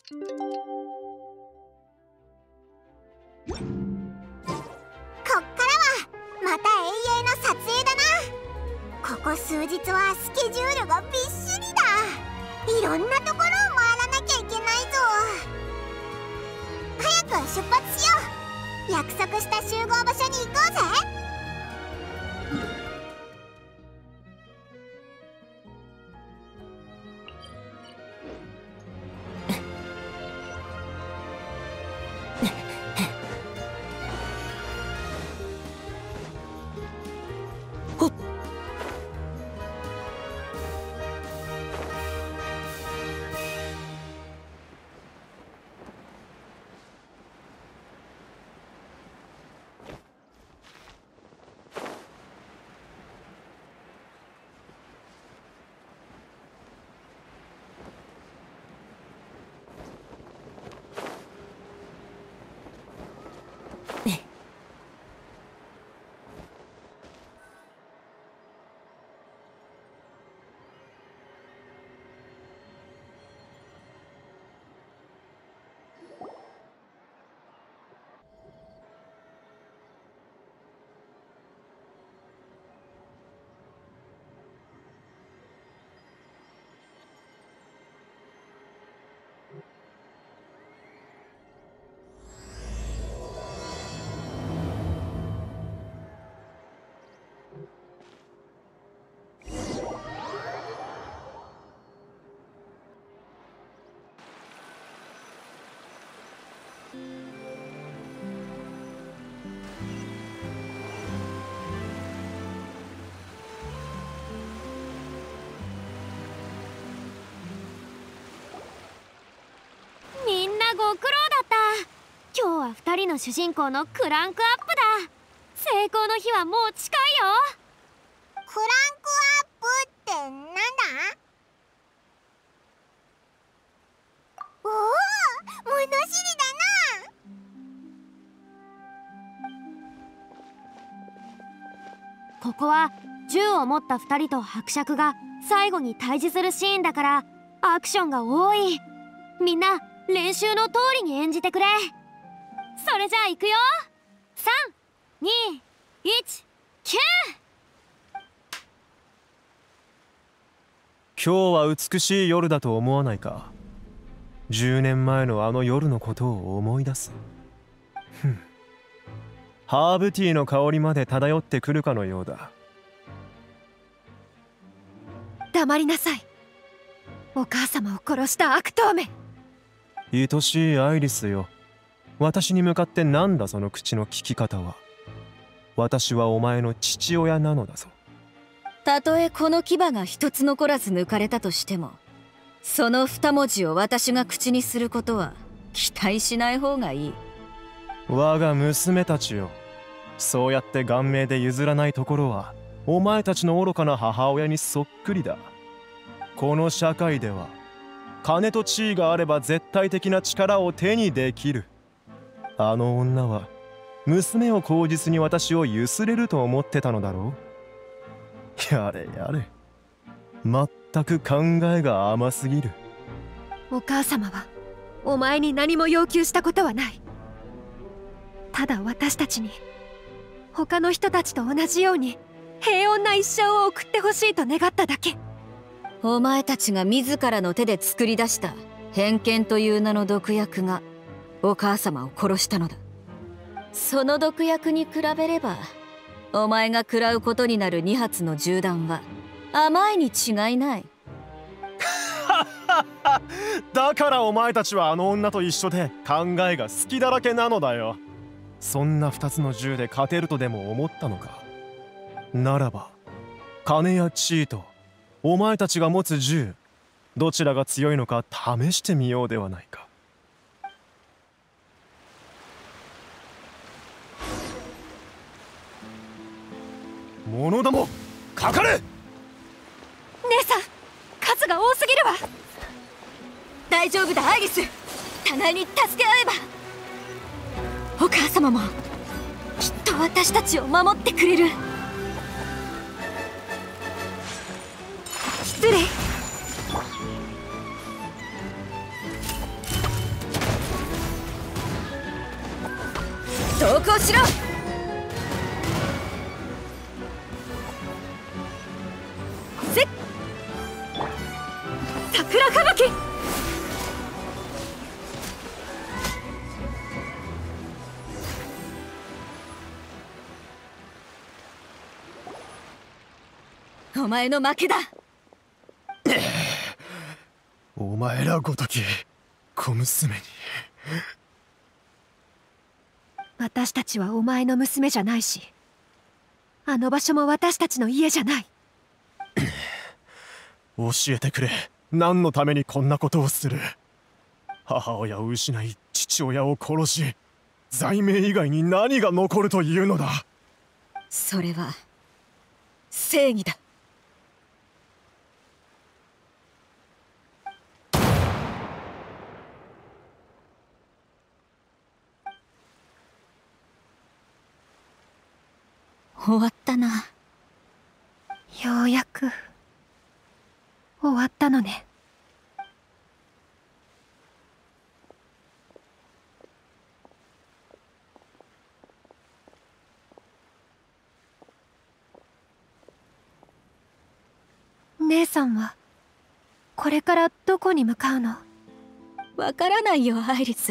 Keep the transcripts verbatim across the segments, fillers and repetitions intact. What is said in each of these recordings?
こっからはまた永遠の撮影だな。ここ数日はスケジュールがびっしりだ。いろんなところを回らなきゃいけないぞ。早く出発しよう。約束した集合場所に行こうぜ。 みんなご苦労だった。今日はふたりの主人公のクランクアップだ。成功の日はもう近いよ。 クランクアップってなんだ？おお、物知りだな。 ここは銃を持ったふたりと伯爵が最後に対峙するシーンだからアクションが多い。みんな練習の通りに演じてくれ。それじゃあ行くよ。さん、に、いち、キュー。 今日は美しい夜だと思わないか。じゅうねんまえのあの夜のことを思い出す。ふん、ハーブティーの香りまで漂ってくるかのようだ。 黙りなさい。お母様を殺した悪党め。 愛しいアイリスよ、私に向かってなんだその口の利き方は。私はお前の父親なのだぞ。 たとえこの牙が一つ残らず抜かれたとしても、その二文字を私が口にすることは期待しない方がいい。 我が娘たちよ、そうやって顔面で譲らないところはお前たちの愚かな母親にそっくりだ。この社会では金と地位があれば絶対的な力を手にできる。あの女は娘を口実に私をゆすれると思ってたのだろう。やれやれ、全く考えが甘すぎる。 お母様はお前に何も要求したことはない。ただ私たちに他の人たちと同じように平穏な一生を送ってほしいと願っただけ。お前たちが自らの手で作り出した偏見という名の毒薬がお母様を殺したのだ。その毒薬に比べればお前が食らうことになるに発の銃弾は甘いに違いない。 だからお前たちはあの女と一緒で考えが好きだらけなのだよ。そんな二つの銃で勝てるとでも思ったのか。ならば金や地位とお前たちが持つ銃、どちらが強いのか試してみようではないか。者どもかかれ。 姉さん、数が多すぎるわ。大丈夫だアイリス、互いに助け合えば。お母様もきっと私たちを守ってくれる。失礼。 投降しろ。せっ桜吹雪。お前の負けだ。 お前らごとき小娘に。 私たちはお前の娘じゃないし、あの場所も私たちの家じゃない。 教えてくれ、何のためにこんなことをする。母親を失い父親を殺し、罪名以外に何が残るというのだ。 それは正義だ。終わったな。ようやく終わったのね。姉さんはこれからどこに向かうの？わからないよ、アイリス。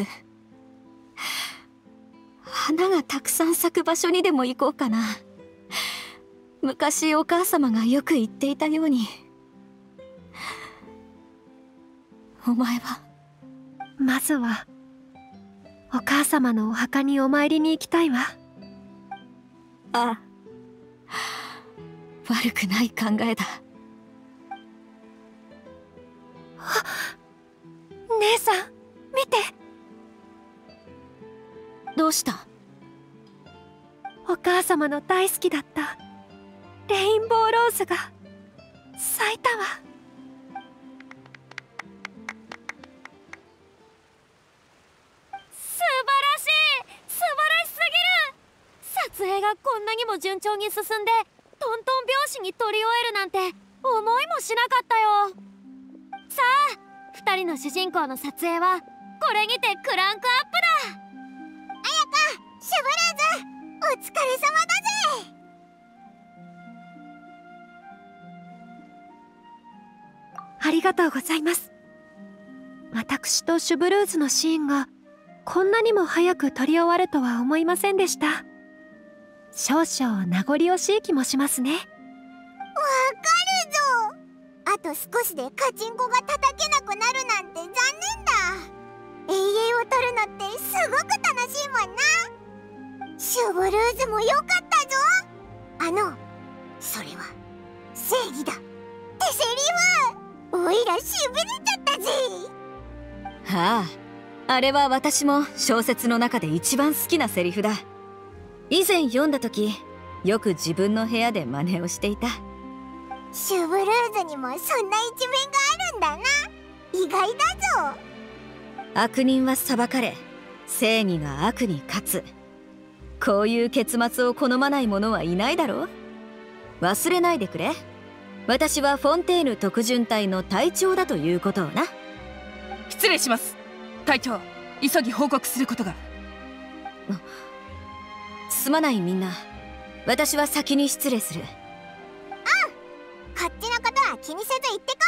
花がたくさん咲く場所にでも行こうかな。昔お母様がよく言っていたように。お前は？まずはお母様のお墓にお参りに行きたいわ。ああ、悪くない考えだ。あ、姉さん見て。どうした？お母様の大好きだったレインボーローズが咲いたわ。 素晴らしい、素晴らしすぎる。撮影がこんなにも順調に進んでトントン拍子に撮り終えるなんて思いもしなかったよ。さあ、ふたりの主人公の撮影はこれにてクランクアップだ。 綾香、シュブルーズ、お疲れ様だぜ。 ありがとうございます。私とシュブルーズのシーンがこんなにも早く撮り終わるとは思いませんでした。少々名残惜しい気もしますね。わかるぞ。あと少しでカチンコが叩けなくなるなんて残念だ。永遠を取るのってすごく楽しいもんな。シュブルーズもよかったぞ。あのそれは正義だってセリフ、おいらしびれちゃったぜ。 はあ、あれは私も小説の中で一番好きなセリフだ。以前読んだ時よく自分の部屋で真似をしていた。 シュブルーズにもそんな一面があるんだな。意外だぞ。 悪人は裁かれ、正義が悪に勝つ。こういう結末を好まない者はいないだろう。忘れないでくれ。私はフォンテーヌ特巡隊の隊長だということをな。 失礼します。隊長、急ぎ報告することが。 すまないみんな。私は先に失礼する。 うん、こっちのことは気にせず行ってこ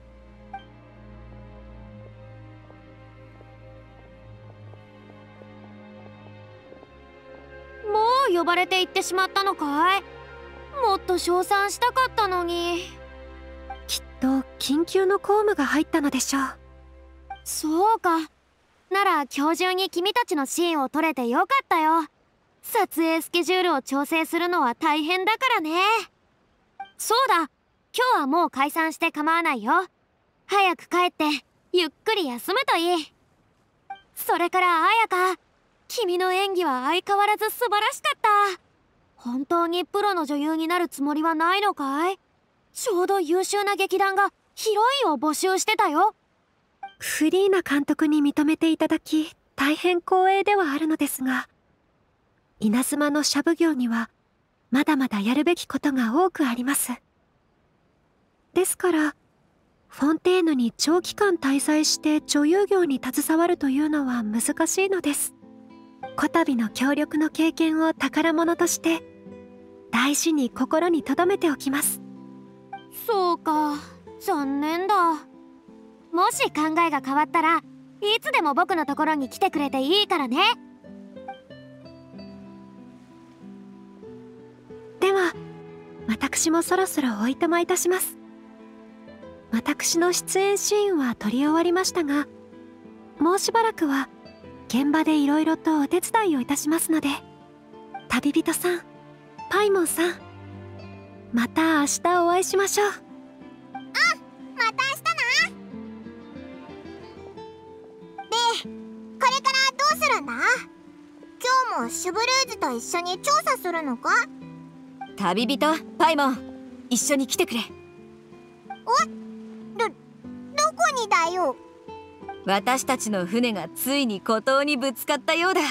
い。もう呼ばれて行ってしまったのかい？もっと称賛したかったのに。 きっと緊急の公務が入ったのでしょう。 そうか。なら今日中に君たちのシーンを撮れてよかったよ。撮影スケジュールを調整するのは大変だからね。そうだ、今日はもう解散して構わないよ。早く帰ってゆっくり休むといい。それから綾香、君の演技は相変わらず素晴らしかった。本当にプロの女優になるつもりはないのかい？ちょうど優秀な劇団がヒロインを募集してたよ。 フリーな監督に認めていただき大変光栄ではあるのですが、稲妻の社奉行にはまだまだやるべきことが多くあります。ですからフォンテーヌに長期間滞在して女優業に携わるというのは難しいのです。 こたびの協力の経験を宝物として大事に心に留めておきます。 そうか、残念だ。もし考えが変わったらいつでも僕のところに来てくれていいからね。 では私もそろそろおいとまいたします。私の出演シーンは撮り終わりましたが、もうしばらくは現場でいろいろとお手伝いをいたしますので、旅人さん、パイモンさん、また明日お会いしましょう。 うん、また明日な。で、これからどうするんだ？今日もシュブルーズと一緒に調査するのか？ 旅人パイモン、一緒に来てくれ。 お？ど、どこにだよ。 私たちの船がついに孤島にぶつかったようだ。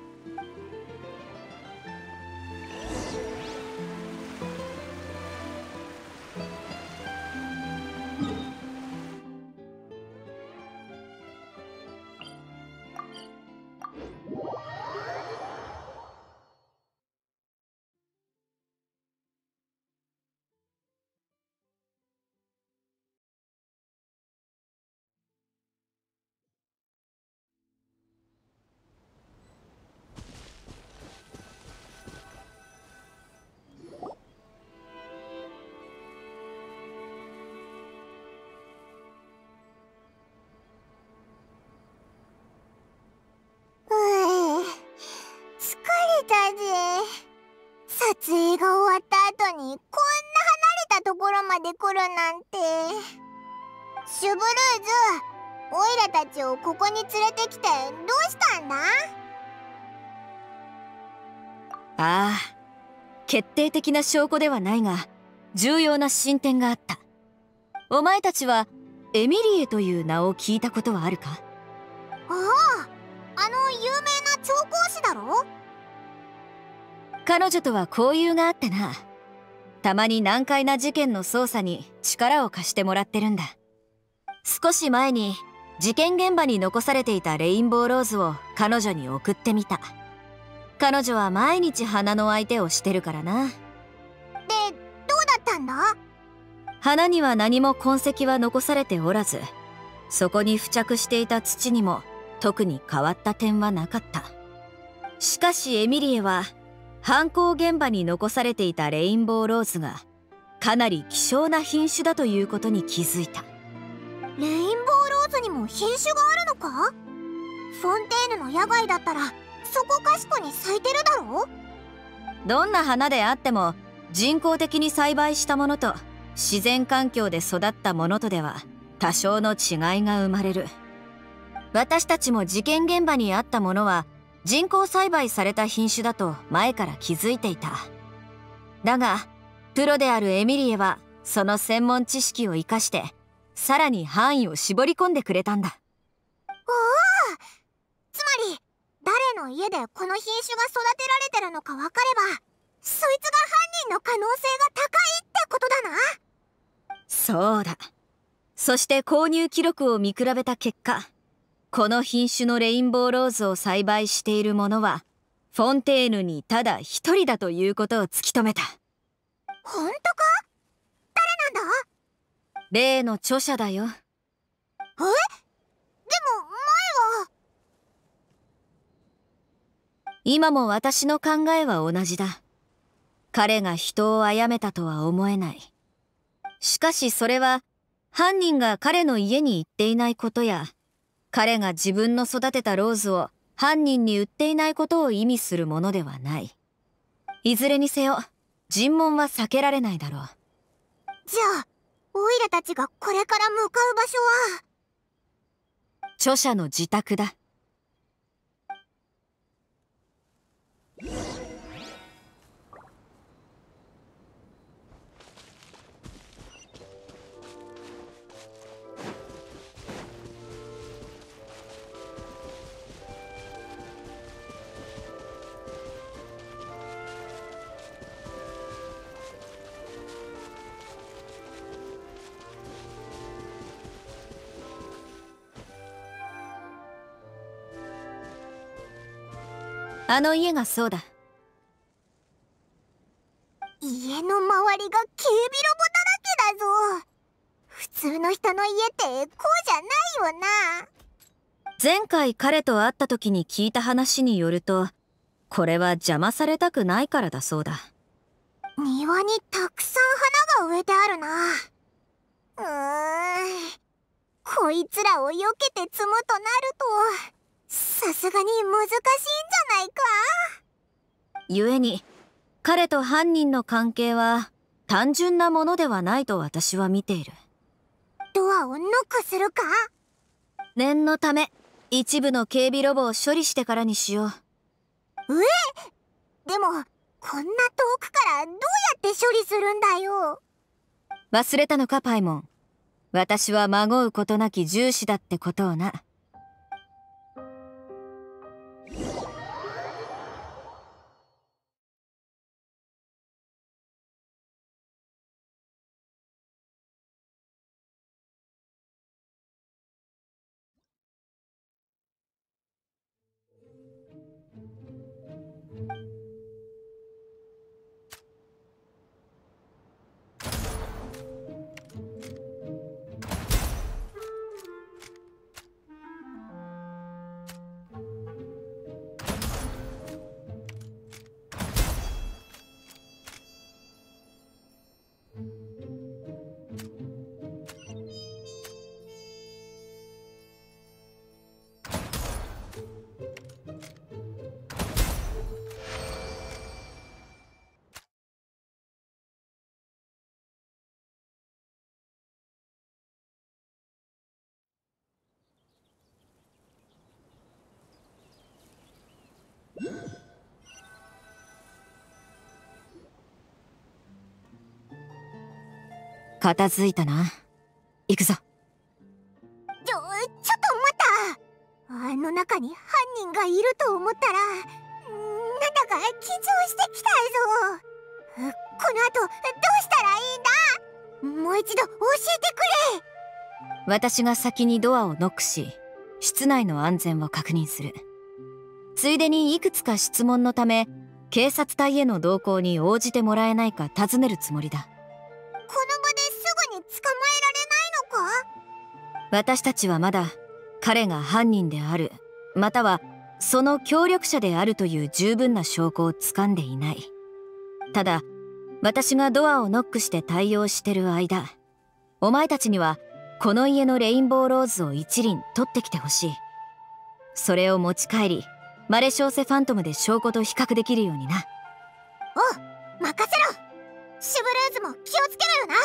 撮影が終わった後にこんな離れたところまで来るなんて。シュブルーズ、オイラたちをここに連れてきてどうしたんだ？ ああ、決定的な証拠ではないが重要な進展があった。お前たちはエミリエという名を聞いたことはあるか？ ああ、あの有名な調香師だろ？ 彼女とは交友があってな。たまに難解な事件の捜査に力を貸してもらってるんだ。少し前に事件現場に残されていたレインボーローズを彼女に送ってみた。彼女は毎日花の相手をしてるからな。 で、どうだったんだ？ 花には何も痕跡は残されておらず、そこに付着していた土にも特に変わった点はなかった。しかしエミリエは犯行現場に残されていたレインボーローズがかなり希少な品種だということに気づいた。 レインボーローズにも品種があるのか？フォンテーヌの野外だったらそこかしこに咲いてるだろう？ どんな花であっても人工的に栽培したものと自然環境で育ったものとでは多少の違いが生まれる。私たちも事件現場にあったものは人工栽培された品種だと前から気づいていた。だがプロであるエミリエはその専門知識を生かしてさらに範囲を絞り込んでくれたんだ。 おお、つまり誰の家でこの品種が育てられてるのか分かれば、そいつが犯人の可能性が高いってことだな。 そうだ。そして購入記録を見比べた結果、この品種のレインボーローズを栽培している者はフォンテーヌにただ一人だということを突き止めた。 本当か？誰なんだ？ 例の著者だよ。 え？でも前は。 今も私の考えは同じだ。彼が人を殺めたとは思えない。しかしそれは犯人が彼の家に行っていないことや、彼が自分の育てたローズを犯人に売っていないことを意味するものではない。いずれにせよ尋問は避けられないだろう。 じゃあオイラたちがこれから向かう場所は著者の自宅だ。 あの家がそうだ。 家の周りが警備ロボだらけだぞ。普通の人の家ってこうじゃないよな。 前回彼と会った時に聞いた話によると、これは邪魔されたくないからだそうだ。 庭にたくさん花が植えてあるな。うーん、こいつらを避けて積むとなるとさすがに難しいんじゃないか。 故に彼と犯人の関係は単純なものではないと私は見ている。 ドアをノックするか。 念のため一部の警備ロボを処理してからにしよう。 え、でもこんな遠くからどうやって処理するんだよ。 忘れたのかパイモン。私はまごうことなき重視だってことをな。片付いたな。行くぞ。 ちょ、ちょっと待った。あの中に犯人がいると思ったら、なんだか緊張してきたぞ。この後どうしたらいいんだ。もう一度教えてくれ。 私が先にドアをノックし、室内の安全を確認する。ついでにいくつか質問のため、警察隊への同行に応じてもらえないか尋ねるつもりだ。 この場ですぐに捕まえられないのか。 私たちはまだ彼が犯人である、またはその協力者であるという十分な証拠をつかんでいない。ただ私がドアをノックして対応してる間、お前たちにはこの家のレインボーローズを一輪取ってきてほしい。それを持ち帰りマレショーセファントムで証拠と比較できるようにな。 おう、任せろ。シュブルーズも気をつけろよな。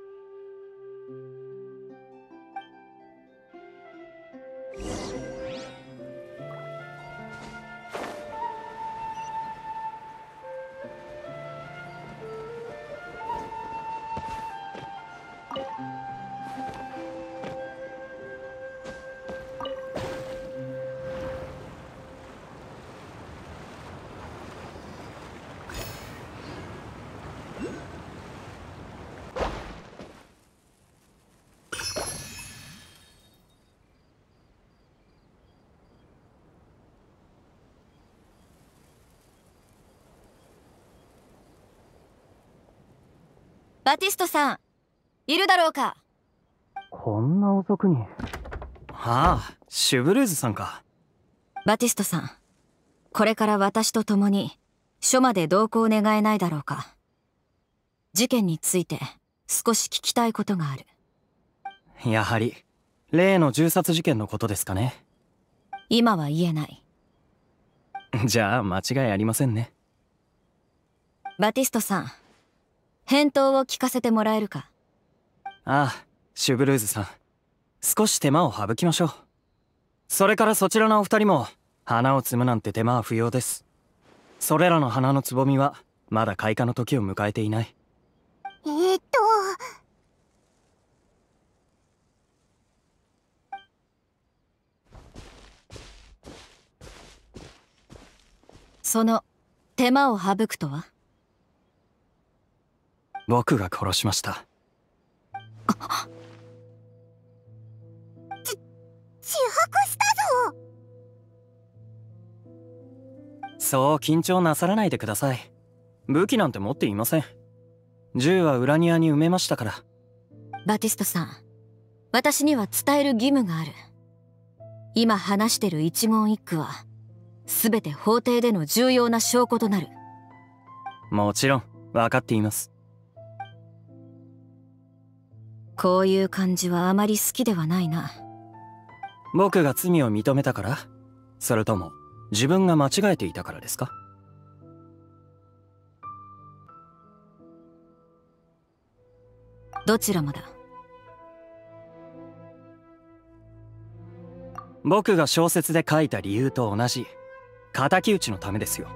バティストさん、いるだろうか。 こんな遅くに。ああ、シュブルーズさんか。 バティストさん、これから私と共に署まで同行願えないだろうか。事件について少し聞きたいことがある。 やはり例の銃殺事件のことですかね。 今は言えない。 じゃあ間違いありませんね。 バティストさん、返答を聞かせてもらえるか。 ああ、シュブルーズさん、少し手間を省きましょう。それからそちらのお二人も花を摘むなんて手間は不要です。それらの花のつぼみはまだ開花の時を迎えていない。 えー、っとその手間を省くとは。 僕が殺しました。 自白したぞ。 そう緊張なさらないでください。武器なんて持っていません。銃は裏庭に埋めましたから。 バティストさん、私には伝える義務がある。今話してる一言一句は全て法廷での重要な証拠となる。 もちろん分かっています。 こういう感じはあまり好きではないな。 僕が罪を認めたから？それとも自分が間違えていたからですか？ どちらもだ。 僕が小説で書いた理由と同じ敵討ちのためですよ。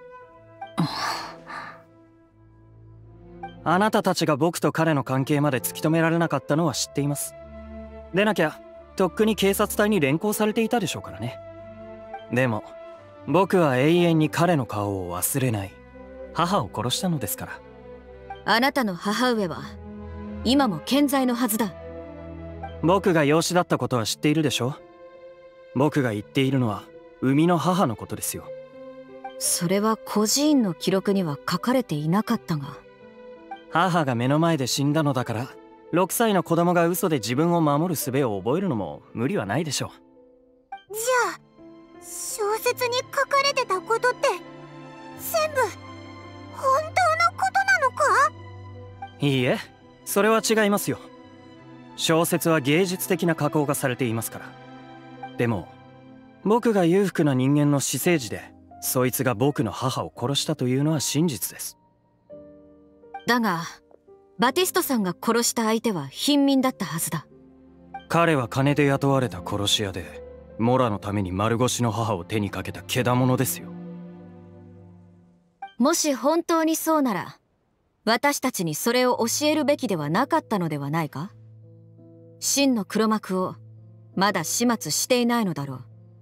あなたたちが僕と彼の関係まで突き止められなかったのは知っています。でなきゃとっくに警察隊に連行されていたでしょうからね。でも僕は永遠に彼の顔を忘れない。母を殺したのですから。 あなたの母上は今も健在のはずだ。 僕が養子だったことは知っているでしょ。僕が言っているのは生みの母のことですよ。 それは孤児院の記録には書かれていなかったが。 母が目の前で死んだのだからろくさいの子供が嘘で自分を守る術を覚えるのも無理はないでしょう。 じゃあ小説に書かれてたことって全部本当のことなのか？ いいえ、それは違いますよ。小説は芸術的な加工がされていますから。でも僕が裕福な人間の私生児でそいつが僕の母を殺したというのは真実です。 だがバティストさんが殺した相手は貧民だったはずだ。 彼は金で雇われた殺し屋でモラのために丸腰の母を手にかけたけだものですよ。 もし本当にそうなら私たちにそれを教えるべきではなかったのではないか？真の黒幕をまだ始末していないのだろう。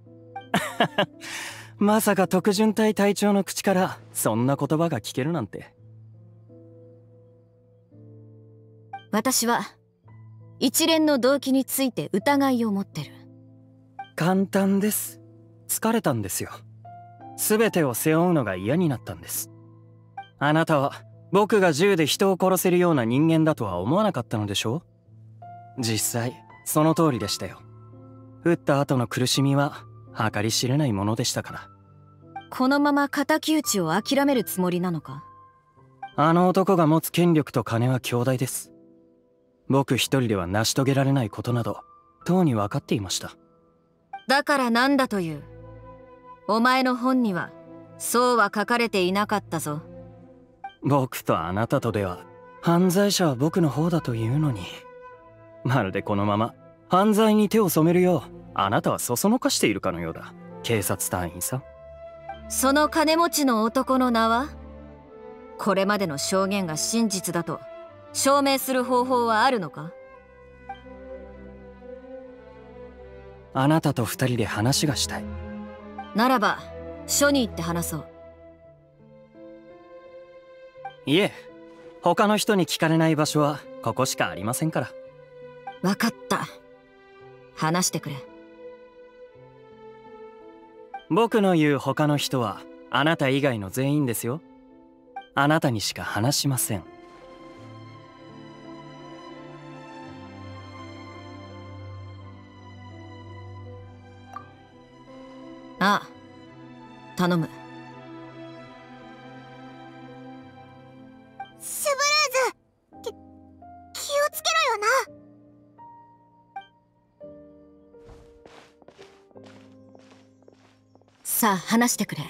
まさか特巡隊隊長の口からそんな言葉が聞けるなんて。 私は一連の動機について疑いを持ってる。 簡単です。疲れたんですよ。全てを背負うのが嫌になったんです。あなたは僕が銃で人を殺せるような人間だとは思わなかったのでしょう？実際その通りでしたよ。撃った後の苦しみは計り知れないものでしたから。 このまま敵討ちを諦めるつもりなのか？ あの男が持つ権力と金は強大です。僕一人では成し遂げられないことなどとうに分かっていました。 だからなんだという。お前の本にはそうは書かれていなかったぞ。 僕とあなたとでは犯罪者は僕の方だというのに、まるでこのまま犯罪に手を染めるようあなたはそそのかしているかのようだ、警察隊員さん。 その金持ちの男の名は？これまでの証言が真実だと証明する方法はあるのか？ あなたと二人で話がしたい。 ならば署に行って話そう。 いえ、他の人に聞かれない場所はここしかありませんから。 分かった。話してくれ。 僕の言う他の人はあなた以外の全員ですよ。あなたにしか話しません。 ああ、頼む。 シュブルーズ、き気をつけろよな。 さあ話してくれ。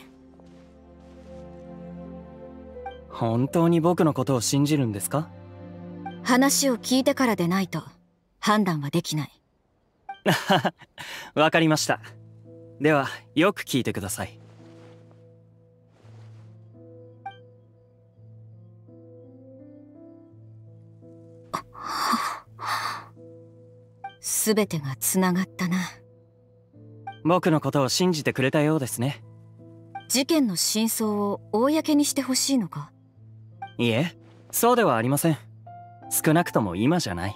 本当に僕のことを信じるんですか？ 話を聞いてからでないと判断はできない。 わかりました。ではよく聞いてください。 すべてがつながったな。 僕のことを信じてくれたようですね。 事件の真相を公にしてほしいのか？ いえ、そうではありません。少なくとも今じゃない。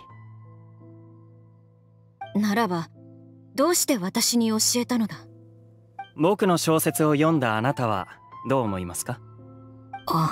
ならばどうして私に教えたのだ？ 僕の小説を読んだあなたはどう思いますか？ あ、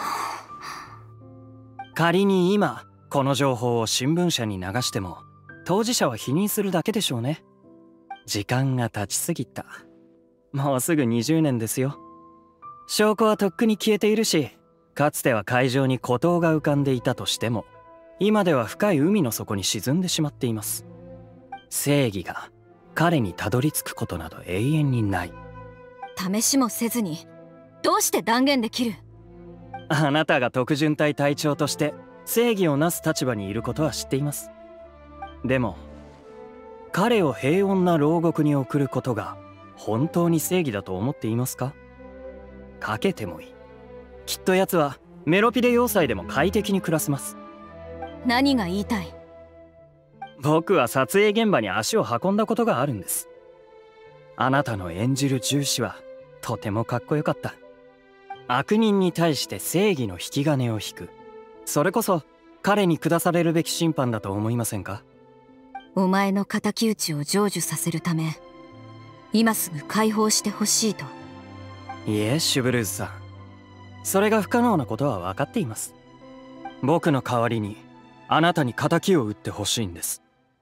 仮に今この情報を新聞社に流しても当事者は否認するだけでしょうね。時間が経ちすぎた。もうすぐにじゅうねんですよ。証拠はとっくに消えているし、かつては海上に孤島が浮かんでいたとしても今では深い海の底に沈んでしまっています。正義が彼にたどり着くことなど永遠にない。 試しもせずにどうして断言できる？ あなたが特巡隊隊長として正義をなす立場にいることは知っています。でも彼を平穏な牢獄に送ることが本当に正義だと思っていますか？かけてもいい。きっと奴はメロピデ要塞でも快適に暮らせます。 何が言いたい？ 僕は撮影現場に足を運んだことがあるんです。あなたの演じる銃士はとてもかっこよかった。悪人に対して正義の引き金を引く、それこそ彼に下されるべき審判だと思いませんか？ お前の敵討ちを成就させるため今すぐ解放してほしいと？ いえ、シュブルーズさん、それが不可能なことは分かっています。僕の代わりにあなたに敵を討ってほしいんです。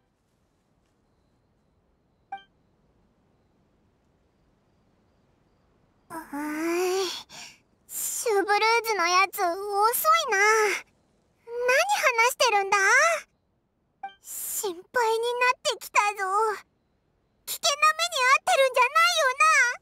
うーい、シュブルーズのやつ遅いな。何話してるんだ？心配になってきたぞ。危険な目に遭ってるんじゃないよ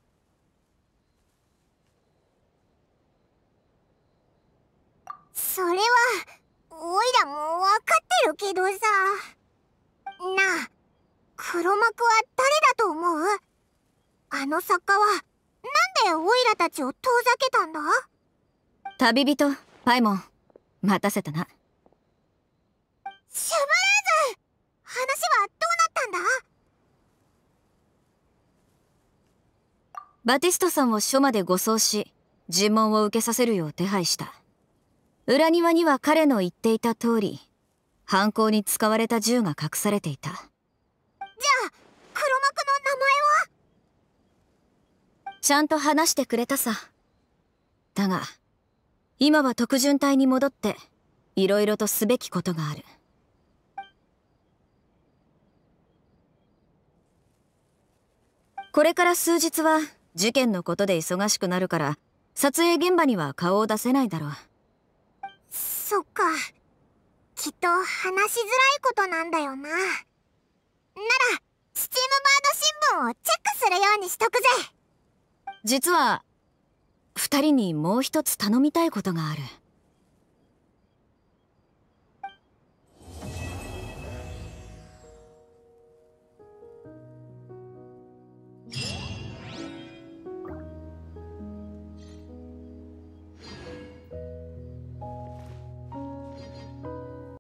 な？それはおいらもわかってるけどさ。なあ、黒幕は誰だと思う？あの作家はなんでおいらたちを遠ざけたんだ？ 旅人パイモン、待たせたな。 シュブルーズ、話はどうなったんだ？ バティストさんを署まで護送し尋問を受けさせるよう手配した。裏庭には彼の言っていた通り犯行に使われた銃が隠されていた。じゃあ黒幕の名前は？ ちゃんと話してくれたさ。だが今は特巡隊に戻っていろいろとすべきことがある。これから数日は事件のことで忙しくなるから撮影現場には顔を出せないだろう。 そっか、きっと話しづらいことなんだよな。ならスチームバード新聞をチェックするようにしとくぜ。 実は二人にもう一つ頼みたいことがある。